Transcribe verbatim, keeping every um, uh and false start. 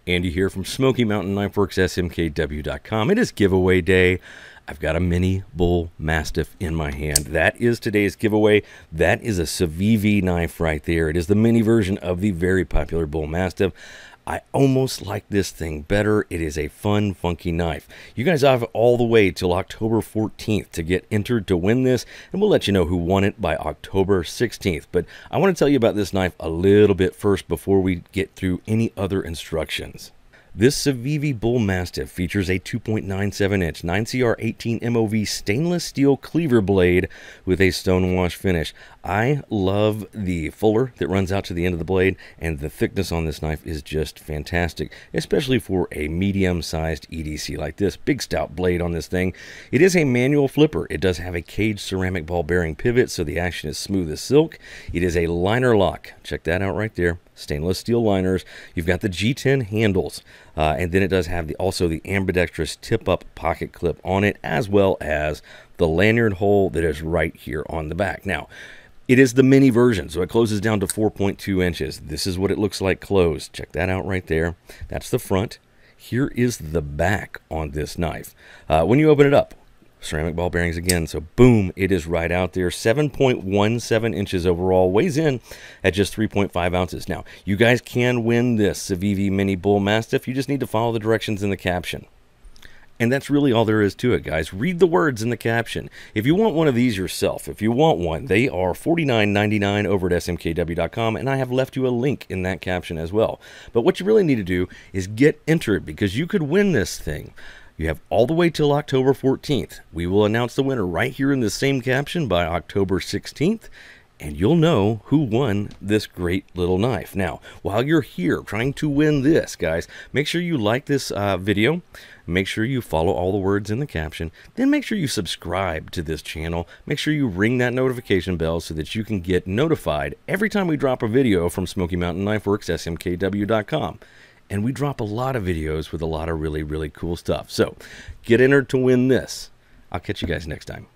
Andy here from Smoky Mountain Knife Works, S M K W dot com. It is giveaway day. I've got a Mini Bullmastiff in my hand. That is today's giveaway. That is a Civivi knife right there. It is the mini version of the very popular Bullmastiff. I almost like this thing better. It is a fun, funky knife. You guys have all the way till October fourteenth to get entered to win this, and we'll let you know who won it by October sixteenth. But I want to tell you about this knife a little bit first before we get through any other instructions. This Civivi Bullmastiff features a two point nine seven inch nine C R eighteen M O V stainless steel cleaver blade with a stonewash finish. I love the fuller that runs out to the end of the blade, and the thickness on this knife is just fantastic, especially for a medium-sized E D C like this. Big stout blade on this thing. It is a manual flipper. It does have a caged ceramic ball bearing pivot, so the action is smooth as silk. It is a liner lock. Check that out right there. Stainless steel liners. You've got the G ten handles, uh, and then it does have the also the ambidextrous tip-up pocket clip on it, as well as the lanyard hole that is right here on the back. Now, it is the mini version, so it closes down to four point two inches. This is what it looks like closed. Check that out right there. That's the front. Here is the back on this knife. Uh, when you open it up, ceramic ball bearings again, so boom, it is right out there. seven point one seven inches overall, weighs in at just three point five ounces. Now, you guys can win this Civivi Mini Bullmastiff. You just need to follow the directions in the caption. And that's really all there is to it, guys. Read the words in the caption. If you want one of these yourself, if you want one, they are forty-nine ninety-nine over at S M K W dot com, and I have left you a link in that caption as well. But what you really need to do is get entered, because you could win this thing. You have all the way till October fourteenth. We will announce the winner right here in the same caption by October sixteenth, and you'll know who won this great little knife. Now, while you're here trying to win this, guys, make sure you like this uh, video. Make sure you follow all the words in the caption. Then make sure you subscribe to this channel. Make sure you ring that notification bell so that you can get notified every time we drop a video from Smoky Mountain Knife Works, S M K W dot com. And we drop a lot of videos with a lot of really, really cool stuff. So get entered to win this. I'll catch you guys next time.